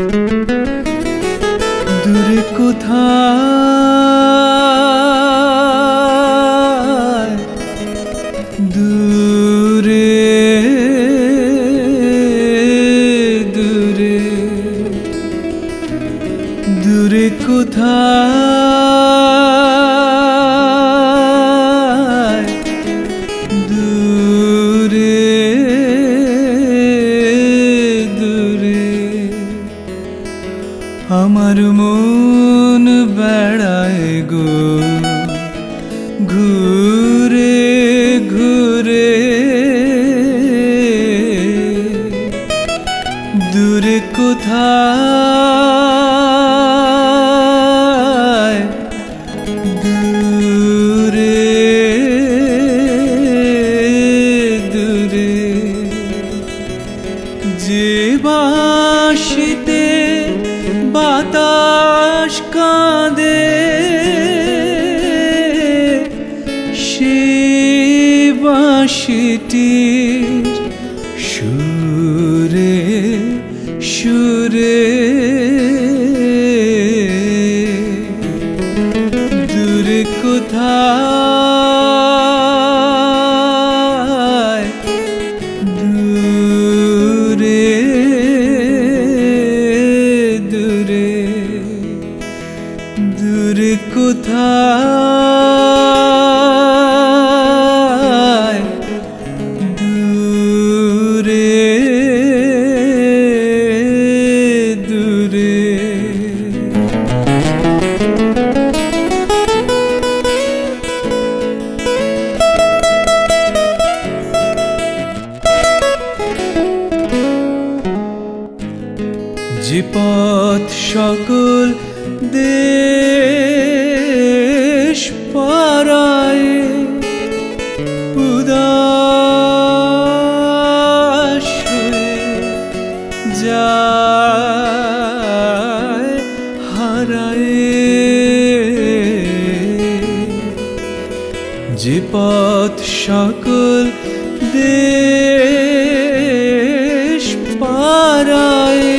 দূরে কোথায়, দূরে দূরে দূরে কোথায়, দূরে দূরে আমার মন বেড়ায় গো ঘুরে ঘুরে, দূরে কোথায়, দূরে দূরে যে বাঁশিতে বাতাস কাঁদে, সে বাঁশিটির সুরে সুরে দূরে কোথায়, দূরে দূরে দূরে কোথায়, দূরে দূরে যে পথ সকল দেশ পারায় উদাস হয়ে যায় হারায়, যে পথ সকল দেশ পারায়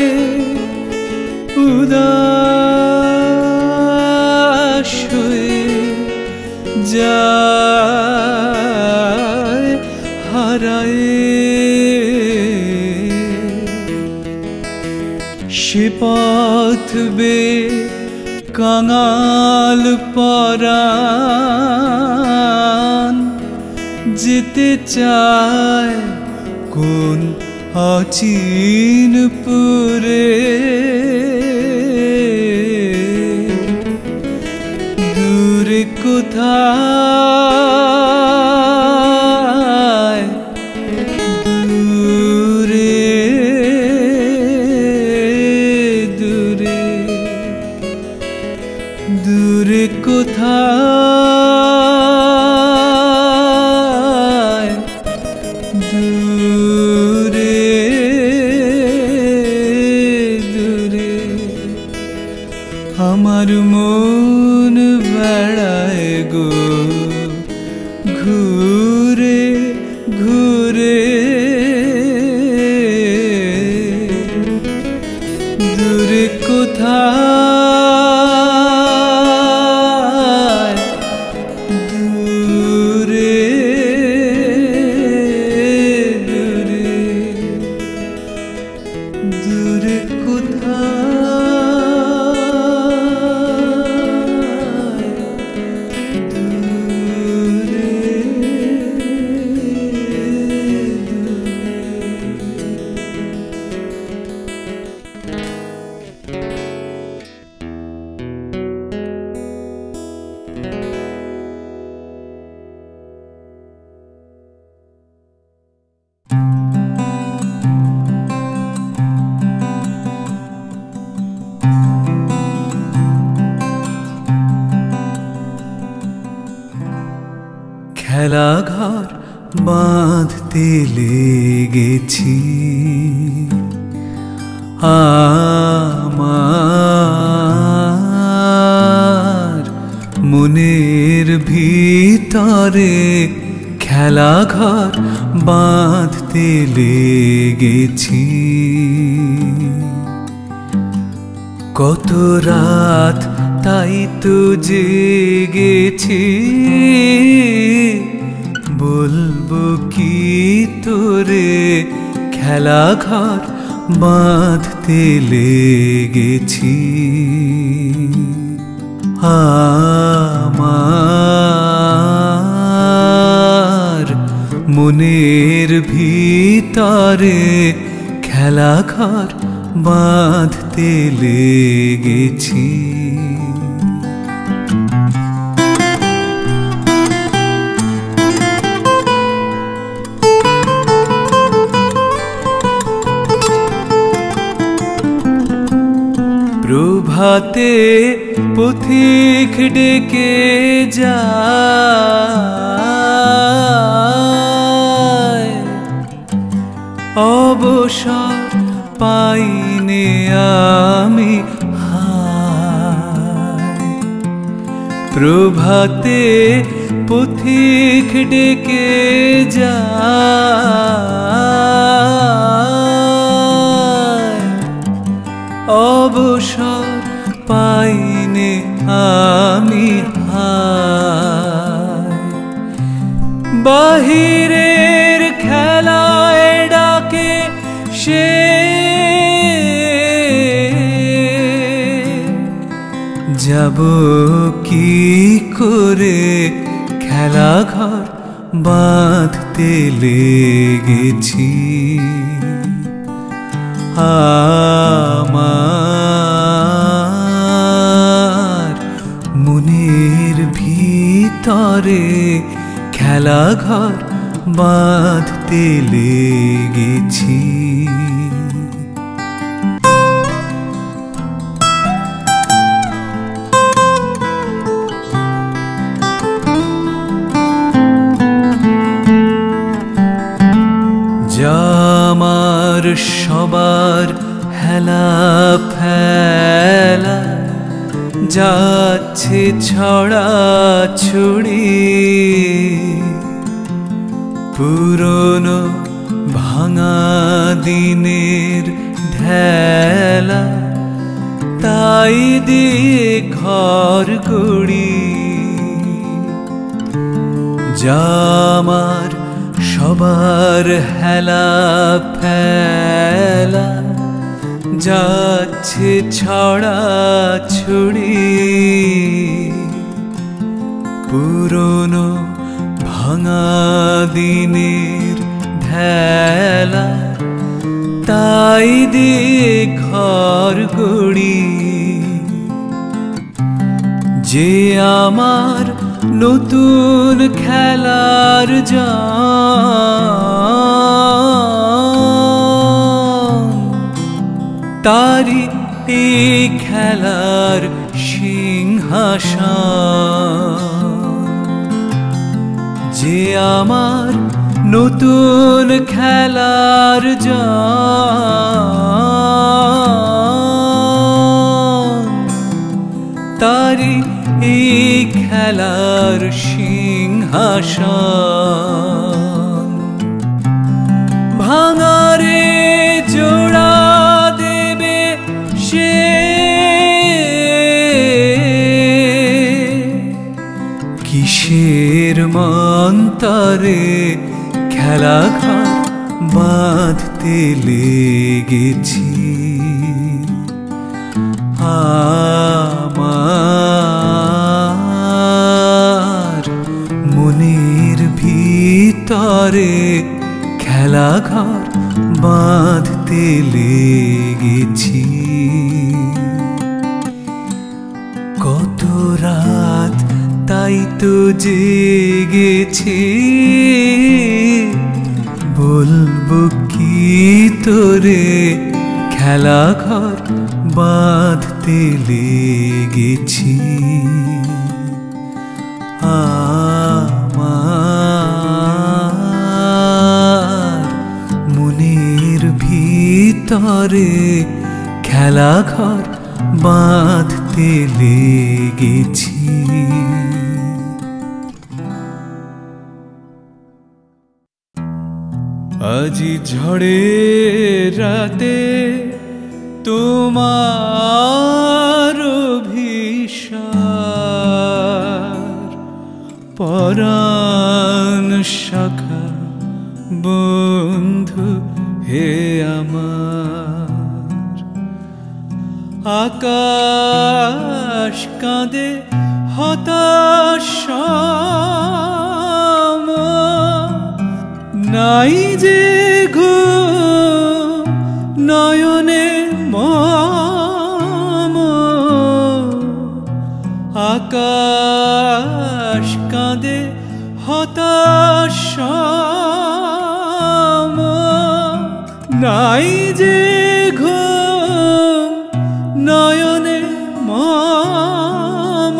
উদাস হয়ে যায় হারায়, সে পথ বে কাঙাল পরাণ যেতে চায় কোন অচিনপুরে, দূরে কোথায়, দূরে দূরে দূরে কোথায়, দূরে দূরে আমার মন বেড়ায় গো ঘুরে ঘুরে, দূরে কোথায়, দূরে দূরে দূরে কোথায়, দূরে খেলাঘর বাঁধতে লেগেছি আমার মনের ভিতরে, খেলাঘর বাঁধতে লেগেছি কত রাত তাই তো জেগেছি, বলবো কি তোরে খেলা ঘর বাঁধতে লেগেছি। আমার মনের ভিতরে খেলা ঘর বাঁধতে লেগেছি। প্রভাতে পথিক ডেকে যায়, অবসর পাইনে আমি হায়। প্রভাতে পথিক ডেকে যায়, অবসর পাইনে আমি হায়। বাহিরের খেলায় ডাকে সে, যাব কি করে খেলা ঘর বাঁধতে লেগেছি। আমার মনের ভিতরে খেলা ঘর বাঁধতে লেগেছি। আমার সবার হেলা ফেলা যাচ্ছে ছড়া ছড়ি, পুরনো ভাঙা দিনের ঢেলা তাই দিয়ে ঘর গড়ি। আমার সবার হেলা ফেলা যাচ্ছে ছড়া ছড়ি, পুরনো ভাঙা দিনের ঢেলা তাই দিয়ে ঘর গড়ি। যে আমার নতুন খেলার জান, তারি এই খেলার সিংহাসন। যে আমার নতুন খেলার জান, তারি এই খেলার সিংহাসন। ভাঙারে জোড়া দেবে সে, কিসের মন্তরে খেলা ঘর বাঁধতে লেগেছি। আমার মনের ভিতরে খেলা ঘর বাঁধতে লেগেছি। কত রাত তাই তো জেগেছি, বলবো কি তোরে খেলা ঘর বাঁধতে লেগেছি। আমার মনের ভিতরে খেলা ঘর বাঁধতে লেগেছি। আজি ঝড়ের রাতে তোমার পরাণ সখা বন্ধু হে আমার। আকাশ কাঁদে হতাশ, নাই যে ঘুম নয়নে মম। আকাশ কাঁদে হতাশ, নাই যে ঘুম নয়নে মম।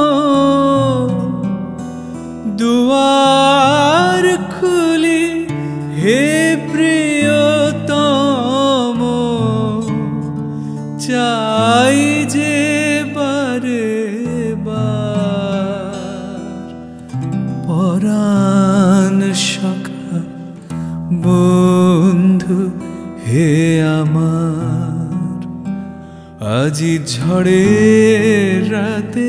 দুয়ার খুলি হে প্রিয়তম, চাই যে বারে বার। পরাণ সখা বন্ধু হে আমার। আজি ঝড়ের রাতে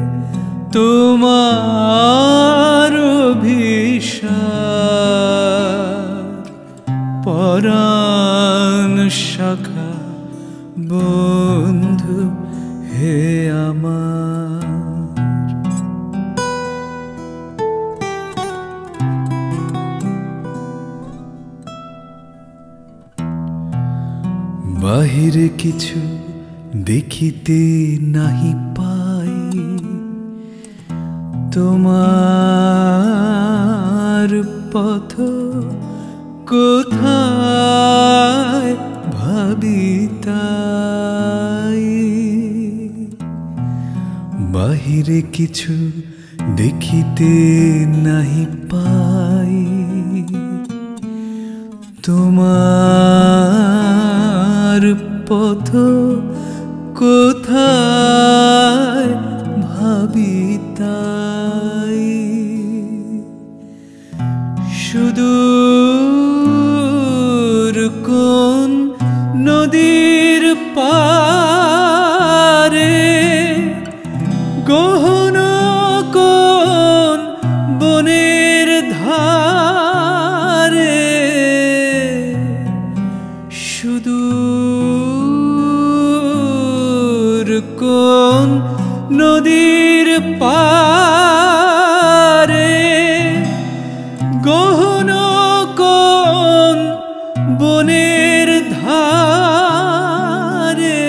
তোমার অভিসার। পরাণ সখা বন্ধু হে আমার। বাহিরে কিছু দেখিতে নাহি পাই, তোমার পথ কোথায় ভাবি তাই। বাহিরে কিছু দেখিতে নাহি পাই, তোমার পথ কোথায় ভাবি তাই। সুদূর কোন নদীর পারে, গহন কোন বনের ধারে। সুদূর কোন নদীর পারে, গহন কোন বনের ধারে।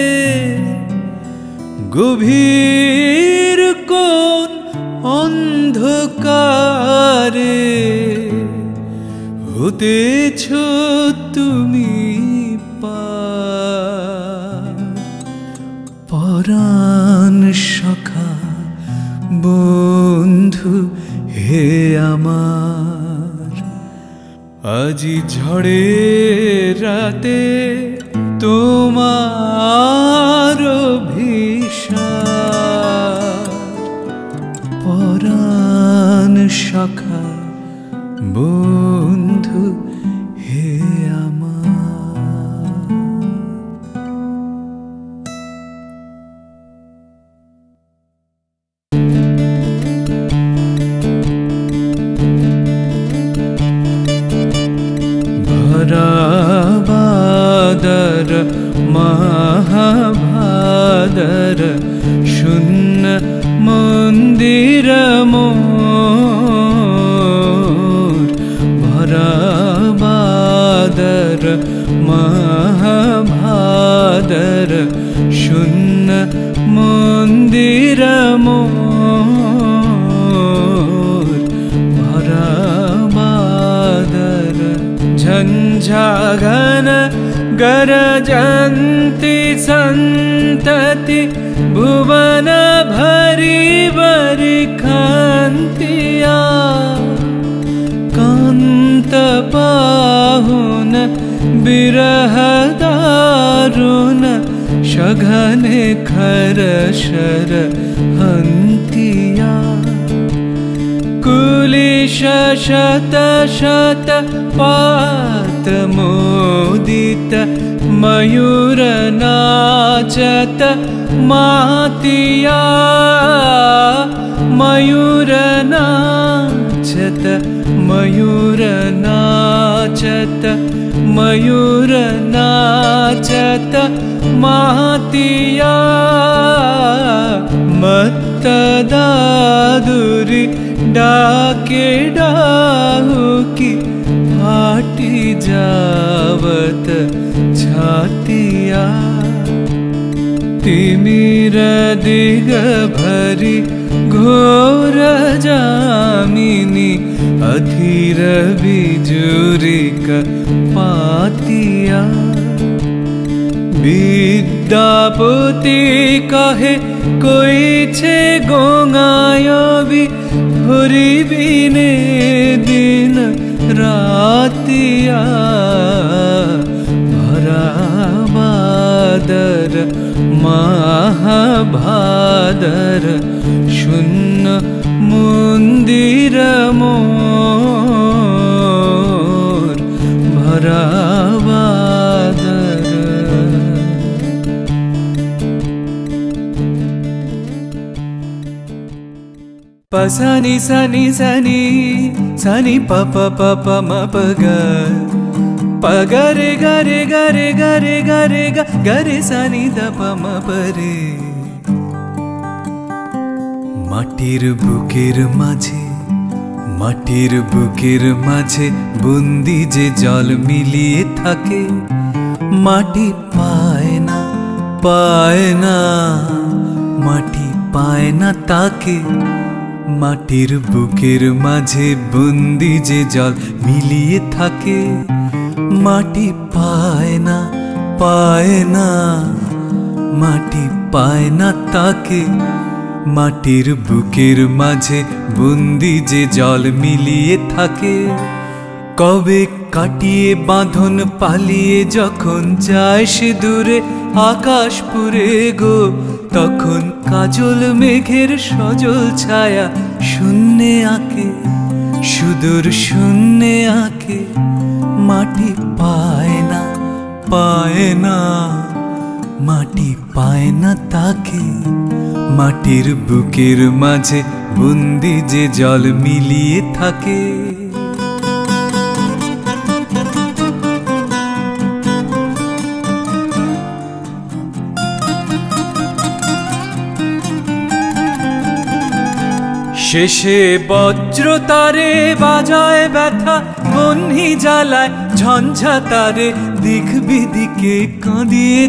গভীর কোন অন্ধকারে হতেছ তুমি পার। পরাণ সখা বন্ধু হে আমার। আজি ঝড়ের রাতে তোমার অভিসার। পরাণ সখা বন্ধু হে আমার। ভরাবাদর মহাভাদর শূন্য মন্দির মোর। ভরাবাদর মহাভাদর শূন্য মন্দির মোর। ভরাবাদর ঝঞ্ঝা ঘন গরজন্তি সন্ততি, ভুवन भरी बरिखान्तिया। कान्त पाहुन बिरह दारुण, सघने खर शर हन्तिया। कुलिश शत शत पात मोदित, मयूर नाच नाचत मातिया मयूर नाचत मयूर नाचत मयूर नाचत मातिया मत्त दादुरी डाके डाहुकी फाटी जावत छातिया तिमिर दिग भरी घोर जामिनी अधीर बिजुरिक पातिया विद्यापति कहे कोई छे गोंगायबी हरि बिने दिन रातिया भरा बादर महाभादर शून्य मंदिर मोर भरा बादर पसनी सनी सनी सनी प प प प म प ग प ग रे ग रे ग रे ग रे ग रे ग ग रे सनी द प म प रे माटिर बुकेर माझे बंदी जे जल मिलिए थाके माटी पाए ना माटी पाए ना ताके माटिर बुकेर माझे बंदी जे जल मिलिए थाके माटी पाए ना माटी पाए ना ताके माटिर बुकेर माझे बंदी जे जल मिलिए थाके कबे काटिए बाँधन पालिए जखन जाय से दूरे आकाशपुरे गो तखन काजल मेघेर सजल छाया शून्ये आके सुदूर शून्ये आके माटी पाए ना माटी पाए ना ताके माटिर बुकेर माझे बंदी जे जल मिलिए थाके शेषे वज्र तारे बाजाय व्यथा बन्ही जालाय झंझा तारे दिक बिदिके काँदिए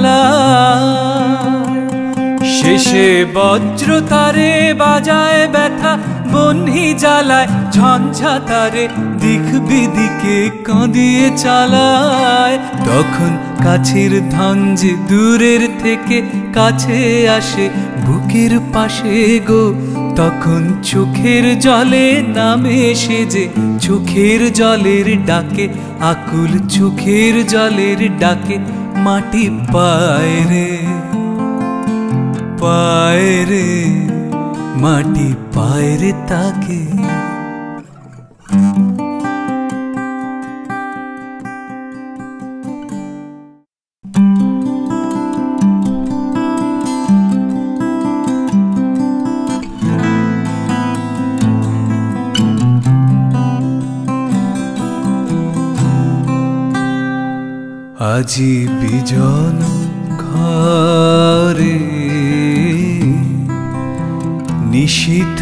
चालाय शेषे वज्र तारे बाजाय व्यथा बन्ही जालाय झंझा तारे दिक बिदिके काँदिए चालाय तखन काछेर धान जे दूरेर थेके काछे आसे बुकेर पाशे गो तखन चोखेर जले नामे से जे चोखेर जलेर डाके आकुल चोखेर जलेर डाके माटी पाए रे माटी पाए रे ताके আজি বিজন ঘরে নিশীথ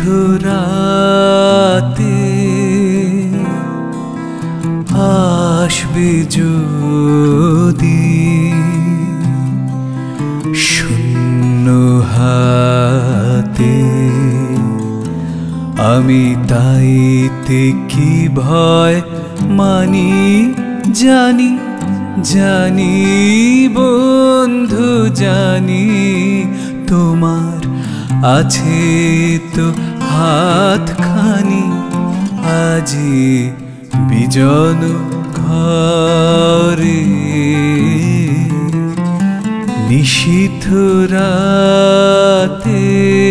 রাতে আসবে যদি শূন্য হাতে আমি তাইতে কি ভয় মানি জানি জানি বন্ধু জানি তোমার আছে তো হাতখানি আজি বিজন ঘরে নিশীথ রাতে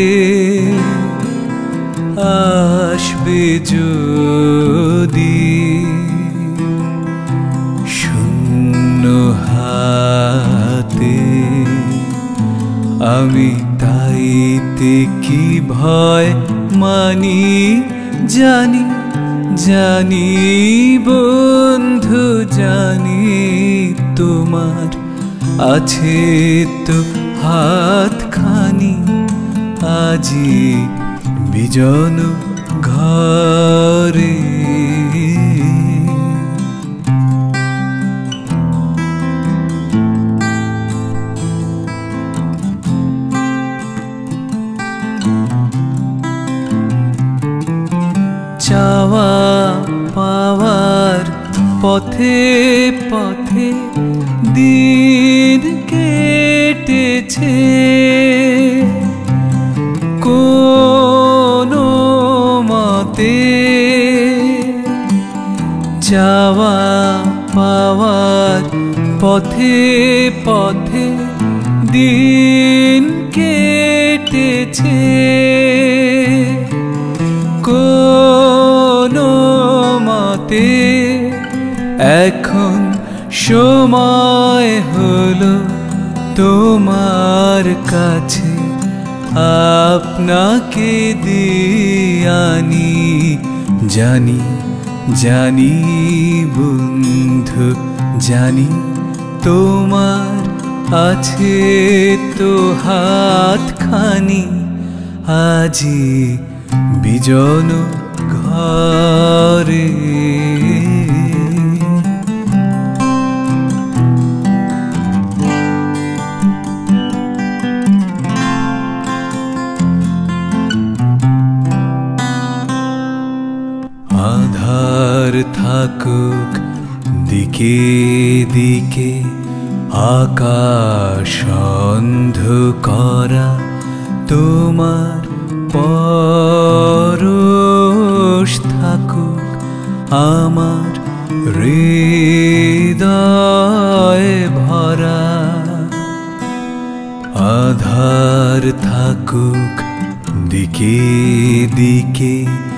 আসবে যদি শূন্য হাতে আমি তাইতে কি ভয় মানি জানি জানি বন্ধু জানি তোমার আছে তো হাতখানি আজি বিজন ঘরে চাওয়া পাওয়ার পথে পথে দিন কেটেছে কোনো মতে চাওয়া পাওয়ার পথে পথে দিন কেটেছে কোনো মতে এখন সময় হলো তোমার কাছে আপনাকে দিয়ানি জানি জানি বন্ধু জানি তোমার আছে তো হাতখানি আজি বিজন ঘরে আধার থাকুক দিকে দিকে আকাশ অন্ধকারা তোমার পরশ থাকুক আমার হৃদয়ে ভরা আধার থাকুক দিকে দিকে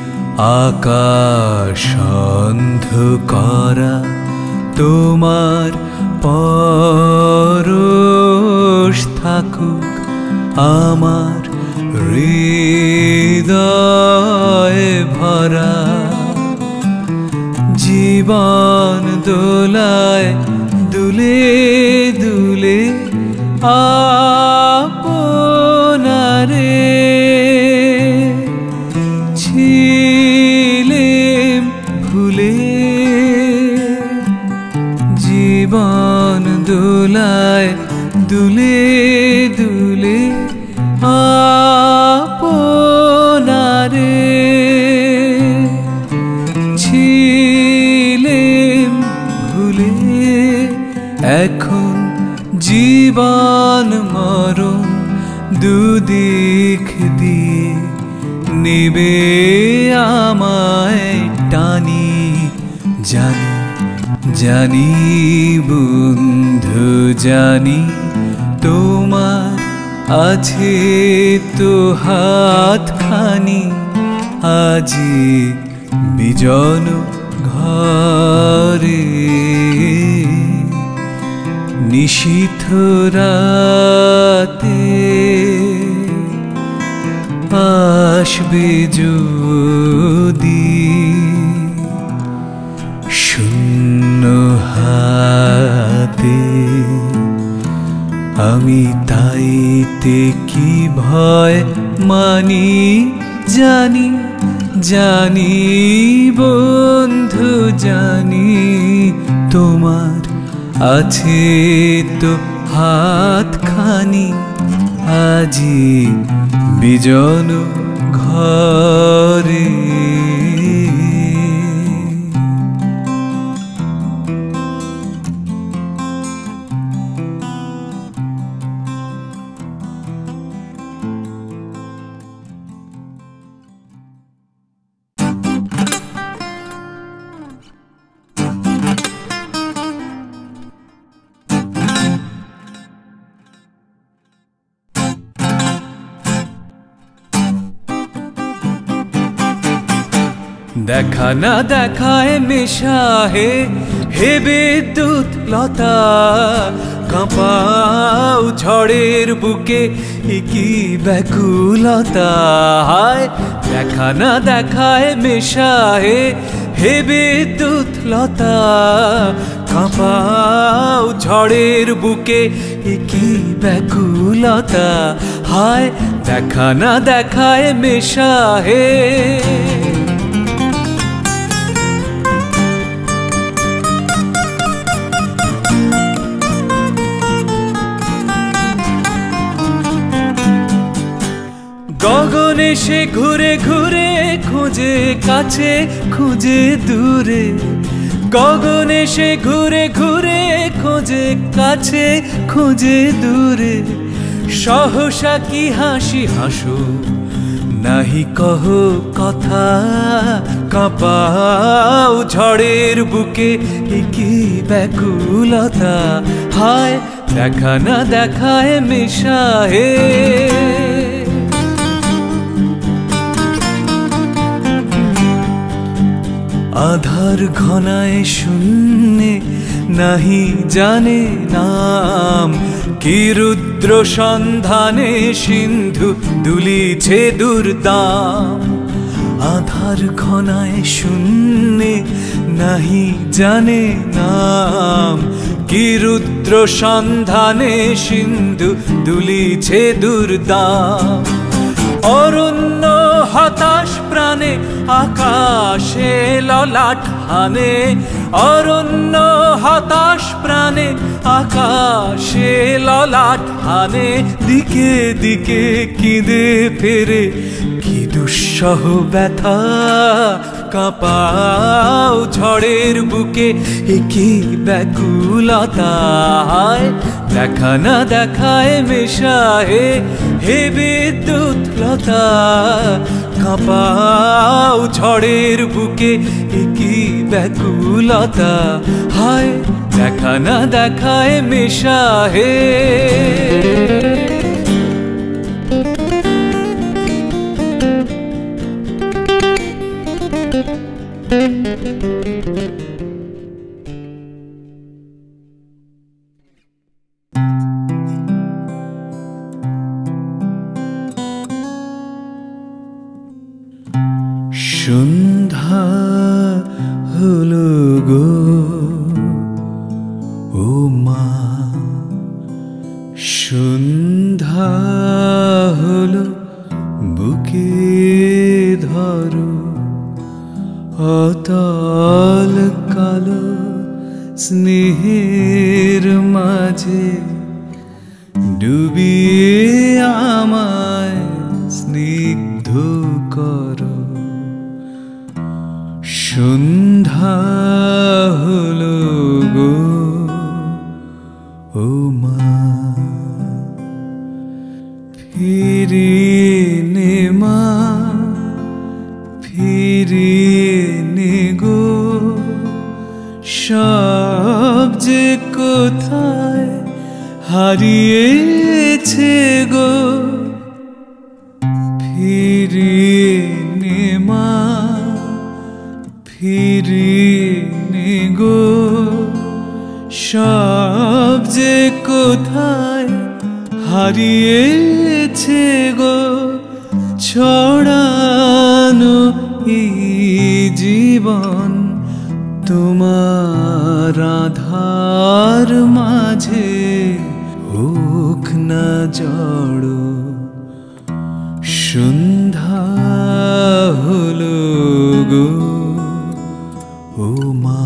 আকাশ অন্ধকারা তোমার পরশ থাকুক আমার হৃদয়ে ভরা জীবন দোলায় দুলে দুলে আপনারে ছিলেম ভুলে জীবন দোলায় দুলে দুলে আপনারে ছিলেম ভুলে এখন জীবন মরণ দুদিক দিয়ে নেবে আমায় টানি জানি জানি বন্ধু জানি তোমার আছে তো হাতখানি আজি বিজন ঘরে নিশীথ রাতে আসবে যদি শূন্য হাতে আমি তাইতে কি ভয় মানি জানি জানি বন্ধু জানি তোমার আছে তো হাতখানি আজি বিজন ঘরে দেখা না দেখায় মেশা হে হে বিদ্যুৎ লতা কাঁপাও ঝড়ের বুকে কি ব্যাকুলতা হায় দেখা না দেখায় মেশাহে হে বিদ্যুৎ লতা কাঁপাও ঝড়ের বুকে কি ব্যাকুলতা হায় দেখা না দেখায় মেশাহে গগনে সে ঘুরে ঘুরে খুঁজে কাছে খুঁজে দূরে গগনে সে ঘুরে ঘুরে খোঁজে কাছে খুঁজে দূরে সহসা কি হাসি হাসো নাহি কহ কথা কাঁপাও ঝড়ের বুকে কি ব্যাকুলতা হায় দেখা না দেখায় মেশাহে আধার ঘনায় শূন্যে নাহি জানে নাম কি রুদ্র সন্ধানে সিন্ধু দুলিছে দুর্দাম আধার ঘনায় শূন্যে নাহি জানে নাম কি রুদ্র সন্ধানে সিন্ধু দুলিছে দুর্দাম অরণ্য হতাশ প্রাণে আকাশে ললাট হানে অরণ্য হতাশ প্রাণে আকাশে ললাট হানে দিকে দিকে কিদে ফেরে কি দুঃসহ ব্যথা কাঁপাও ঝড়ের বুকে কি ব্যাকুলতা দেখা না দেখায় মেশাহে হে বিদ্যুৎ লতা কাঁপাও ঝড়ের বুকে কি ব্যাকুলতা হায় দেখা না দেখায় মেশাহে সন্ধ্যা হলো গো ও মা সন্ধ্যা হলো বুকে ধরো অতল কালো স্নেহের মাঝে ডুবিয়ে আমায় স্নিগ্ধ করো সন্ধ্যা হলো গো ও মা ফিরিয়ে নে মা ফিরিয়ে নে গো সব যে কোথায় হারিয়েছে গো ফিরিয়ে নে মা ফিরিয়ে নে গো সব যে কোথায় হারিয়েছে গো ছড়ানো এই জীবন তোমার আধার মাঝে হোক না জড়ো সন্ধ্যা হলো গো ও মা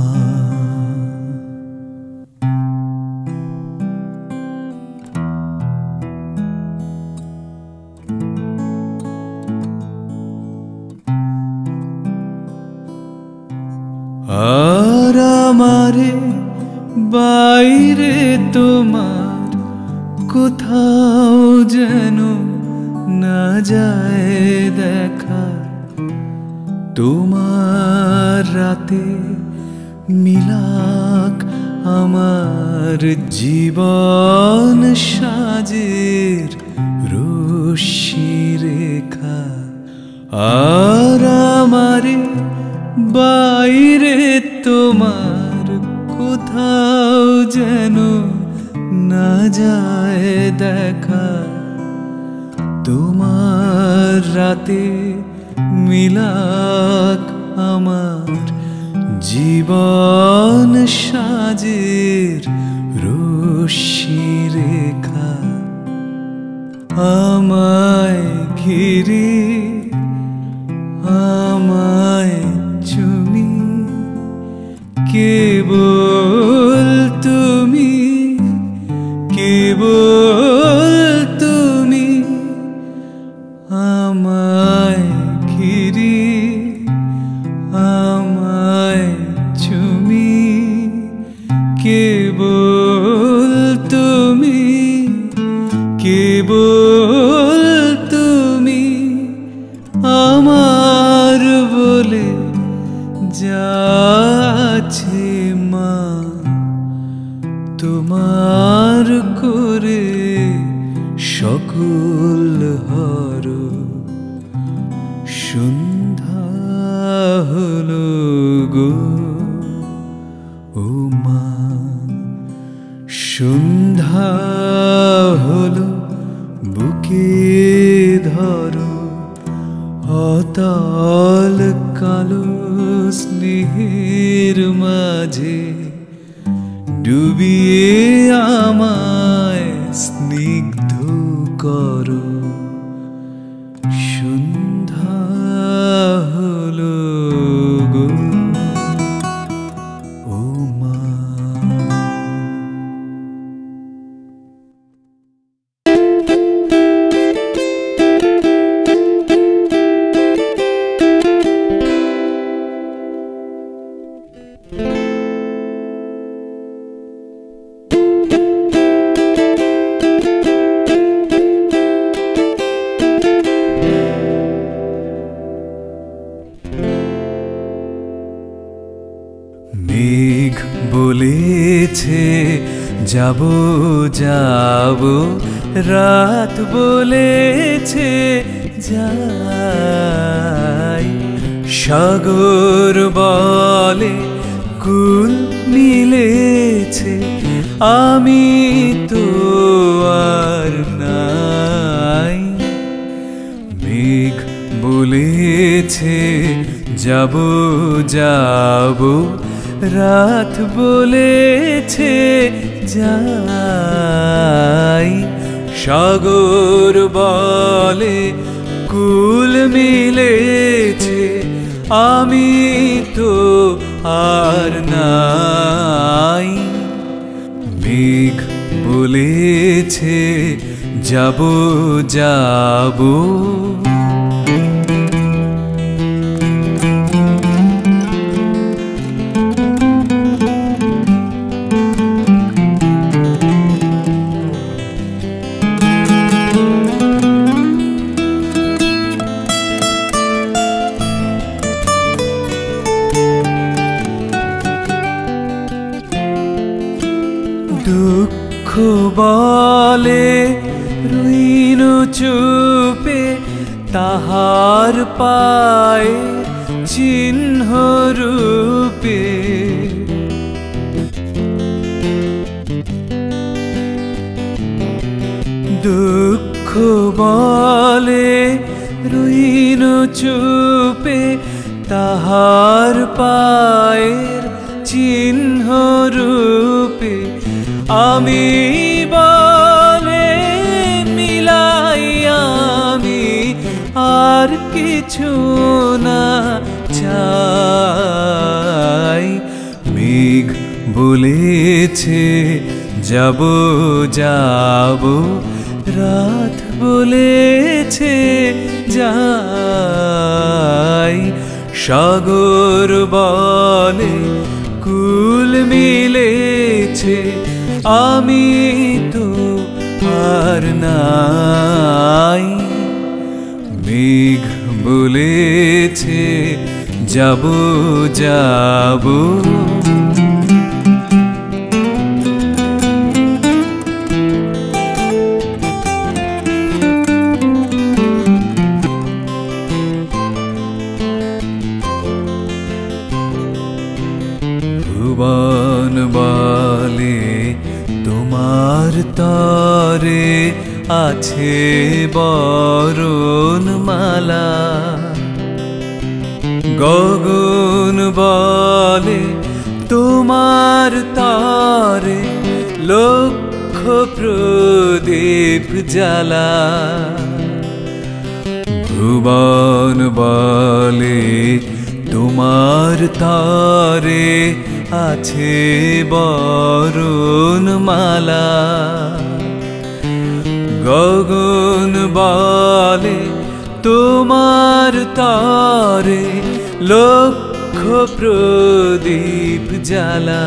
আর আমারে বাইরে তোমার কোথাও যেন না যায় দেখা তোমার রাতে মিলাক আমার জীবন সাজের রশ্মি রেখা আর আমারে বাইরে তোমার কোথাও যেন দেখা তোমার রাতে মিলাক আমার জীবন সাজের রশ্মি রেখা আমায় ঘিরে আমায় চুমি কেবল তুমি কেবল তুমি আমায় ঘিরে আমায় চুমি কেবল তুমি কেবল তুমি আমার বলে যাচ্ছে মা তোমার করে সকল হর সন্ধ্যা হলো গো ও মা সন্ধ্যা হলো বুকে ধরো অতল কালো স্নেহের মাঝে ডুবিয়ে আমায় স্নিগ্ধ করো সন্ধ্যা হলো গো ও মা মেঘ বলেছে যাব যাব রাত বলেছে যাই সাগর বলে কুল মিলেছে আমি তো আর নাই মেঘ বলেছে যাব যাব রাত বলেছে যাই সাগর বলে কুল মিলেছে আমি তো আর নাই মেঘ বলেছে যাব যাব দুঃখ বলে রইন চুপে তাহার পায়ে চিহ্ন রূপে দুঃখ বলে রইন চুপে তাহার পায়ের চিহ্ন রূপে আমি বলে মিলাই আমি আর কিছু না চাই মেঘ বলেছে যাব যাব রাত বলেছে যাই সাগর বলে কুল মিলেছে আমি তো আর নাই মেঘ বলেছে যাব যাব ভুবন বলে তোমার তরে আছে বরণমালা। গগন বলে তোমার তরে লক্ষ প্রদীপ জ্বালা। ভুবন বলে তোমার তরে আছে বরণমালা। গগন বলে তোমার তরে লক্ষ প্রদীপ জ্বালা।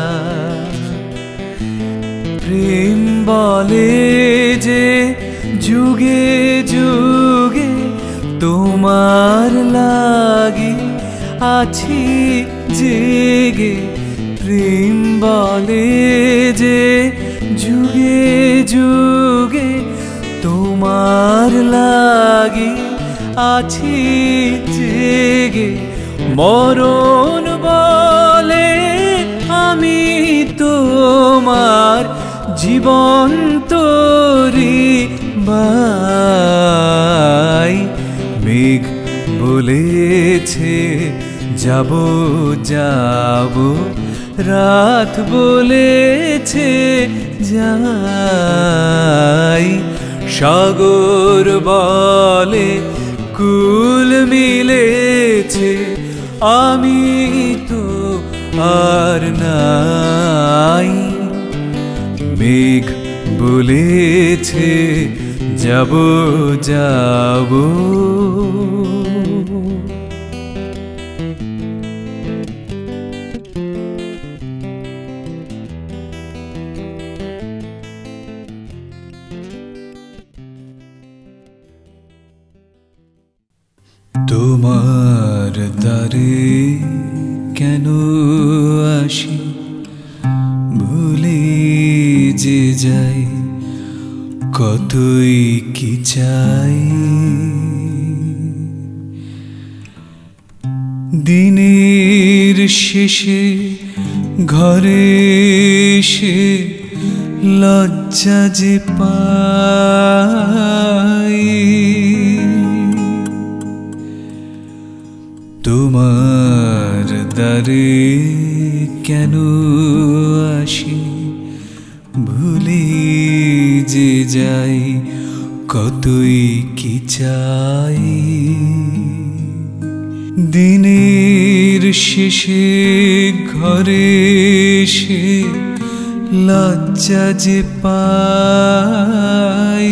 প্রেম বলে যে যুগে যুগে তোমার লাগি আছি জেগে। প্রেম বলে যে যুগে যুগে তোমার লাগি আছি জেগে। মরণ বলে আমি তোমার জীবন তোরি বাই। মেঘ বলেছে যাব যাব, রাত বলেছে যাই। সাগর বলে কুল মিলেছে, আমি তো আর নাই। মেঘ বলেছে যাব যাব। তোমার দ্বারে কেন আসি, ভুলে যে যাই কতই কি চাই। দিনের শেষে ঘরে এসে লজ্জা যে পাই। তোমার দ্বারে কেন আসি, ভুলে যে যাই কতই কি চাই। দিনের শেষে ঘরে এসে লজ্জা যে পাই।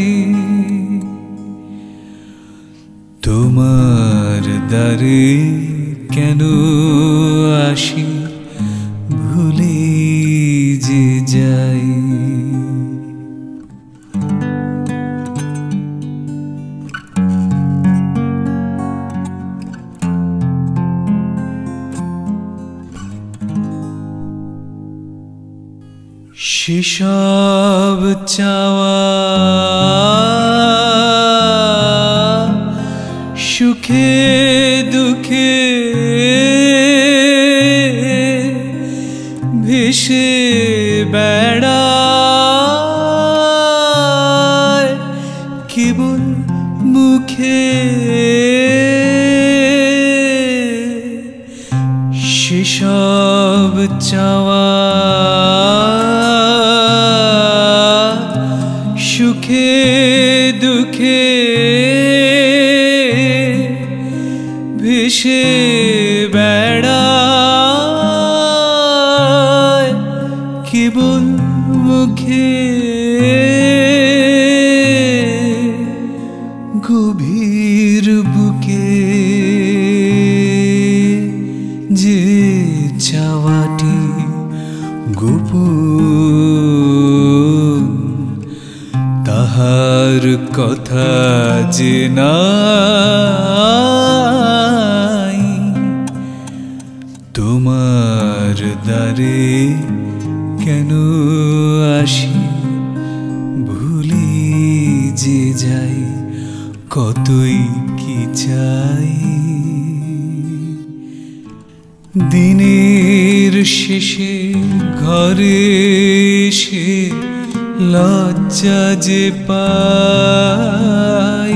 তোমার দ্বারে কেন আসি, ভুলে যে যাই। সেসব চাওয়া সুখে দুঃখে ভেসে বেড়ায় কেবল মুখে। সেসব চাওয়া সুখে দুঃখে ভেসে বেড়ায় কেবল মুখে। গভীর বুকে যে চাওয়াটি গোপন, তাহার কথা যে নাই। তোমার দ্বারে কেন আসি, ভুলে যে যাই কতই কি চাই। দিনের শেষে ঘরে এসে লজ্জা যে পাই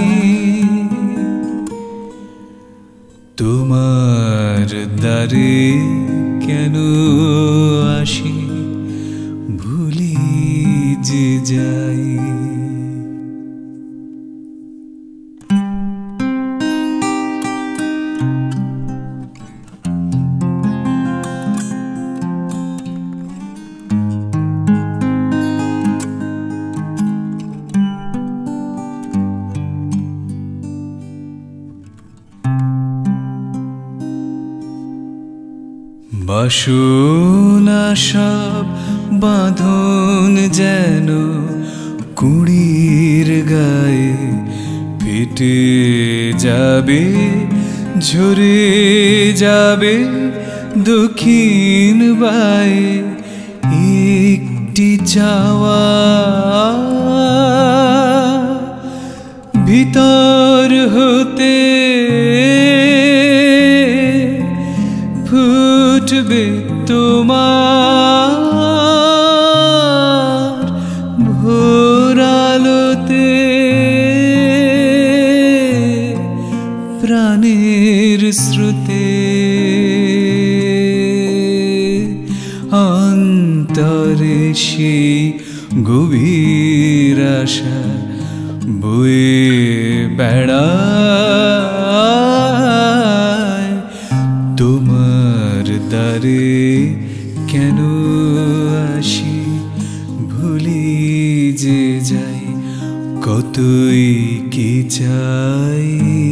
তোমার দ্বারে কেন আসি ভুলি যে যাই। বাসনা সব বাঁধন যেন কুড়ির গায়ে ফেটে যাবে, ঝরে যাবে দক্ষিণ বায়ে। একটি চাওয়া ভিতর হতে ফুটবে তোমার ভোর আলোতে, প্রাণের স্রোতে অন্তরে সেই গভীর আশা বয়ে বেড়ায়। তোমার দ্বারে কেন আসি ভুলি যে যাই, কতই কি চাই।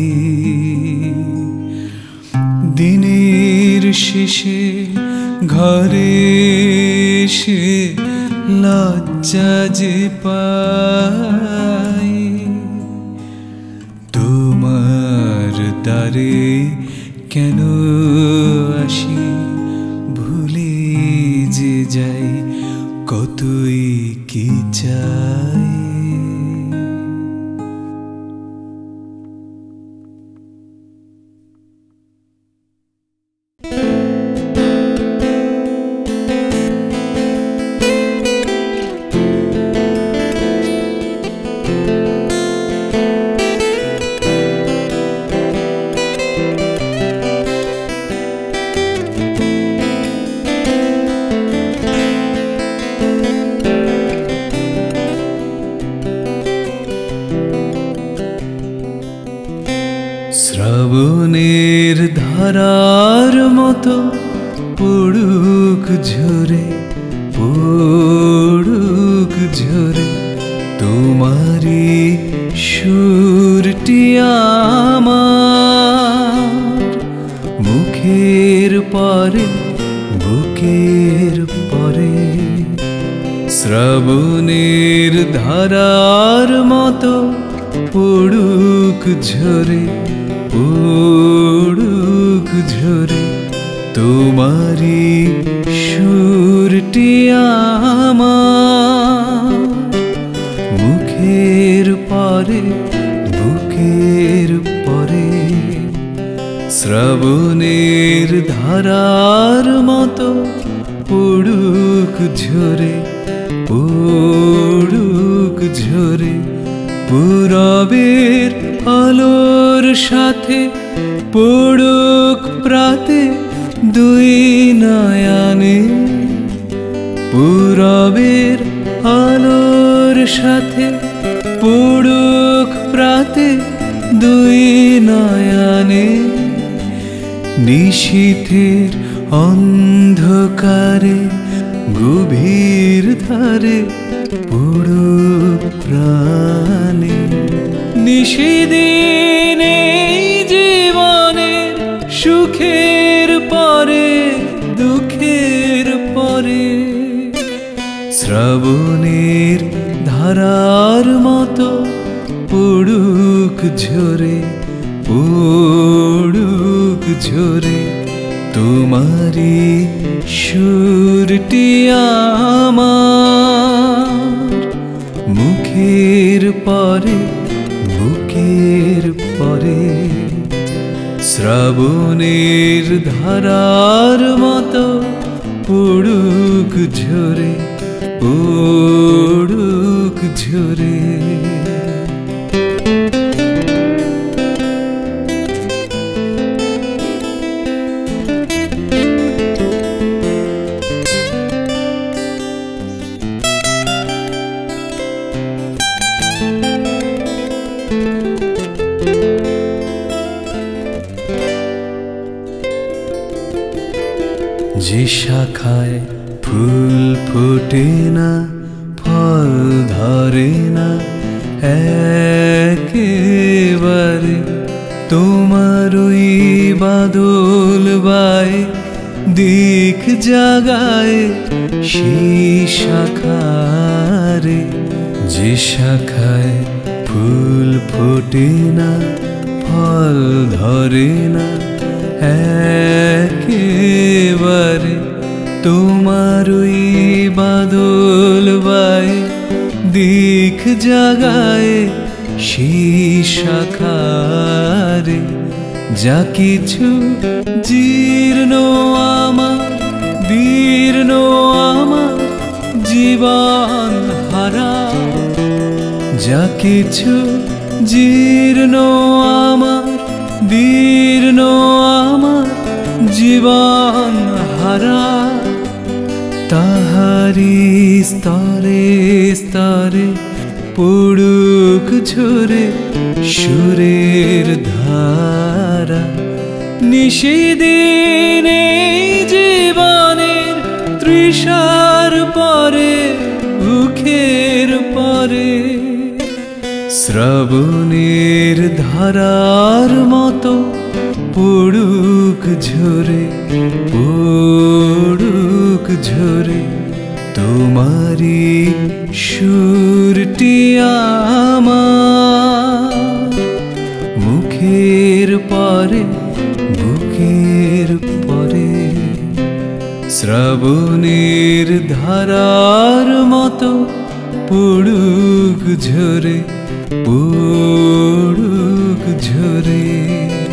দিনের শেষে ঘরে এসে লজ্জা যে পাই তোমার দ্বারে কেন আসি ভুলি যে যাই, কতই কি চাই। শ্রাবণের ধারার মতো পড়ুক ঝরে, পড়ুক ঝরে তোমারি সুরটি আমার মুখের পরে, বুকের পরে। শ্রাবণের ধারার মতো পড়ুক ঝরে, পড়ুক ঝরে তোমারি সুরটি আমার মুখের পরে, বুকের পরে। শ্রাবণের ধারার মতো পড়ুক ঝরে, পড়ুক ঝরে পূরবের আলোর সাথে পড়ুক প্রাতে দুই নয়নে। পূরবের আলোর সাথে পড়ুক প্রাতে দুই নয়নে। নিশীথের অন্ধকারে গভীর ধারে পড়ুক প্রাণে। নিশিদিনে জীবনের সুখের পরে, দুঃখের পরে। শ্রাবণের ধারার মতো পড়ুক ঝরে, পড়ুক ঝরে তোমারি সুরটি আমার মুখের পরে, বুকের পরে। শ্রাবণের ধারার মতো পড়ুক ঝরে, পড়ুক ঝরে। যে শাখায় ফুল ফোটে না, ফল ধরে না একেবারে, তোমার ওই বাদল বায় দিক জাগায় সেই শাখারে। যে শাখায় ফুল ফোটে না, ফল ধরে না একেবারে, তোমার ওই বাদল বায় দিক জাগায় সেই শাখারে। যা কিছু জীর্ণ আমার, দীর্ণ আমার জীবন হারা, যা কিছু জীর্ণ আমার, দীর্ণ আমার জীবন হারা, তাহারি স্তরে স্তরে পড়ুক ঝরে সুরের ধারা। নিশিদিনে জীবনের তৃষার পরে, মুখের পরে শ্রাবণের ধারার মতো পড়ুক ঝরে, পড়ুক ঝরে তোমারি সুরটি আমার মুখের পরে, বুকের পরে। শ্রাবণের ধারার মতো পড়ুক ঝরে, পড়ুক ঝরে।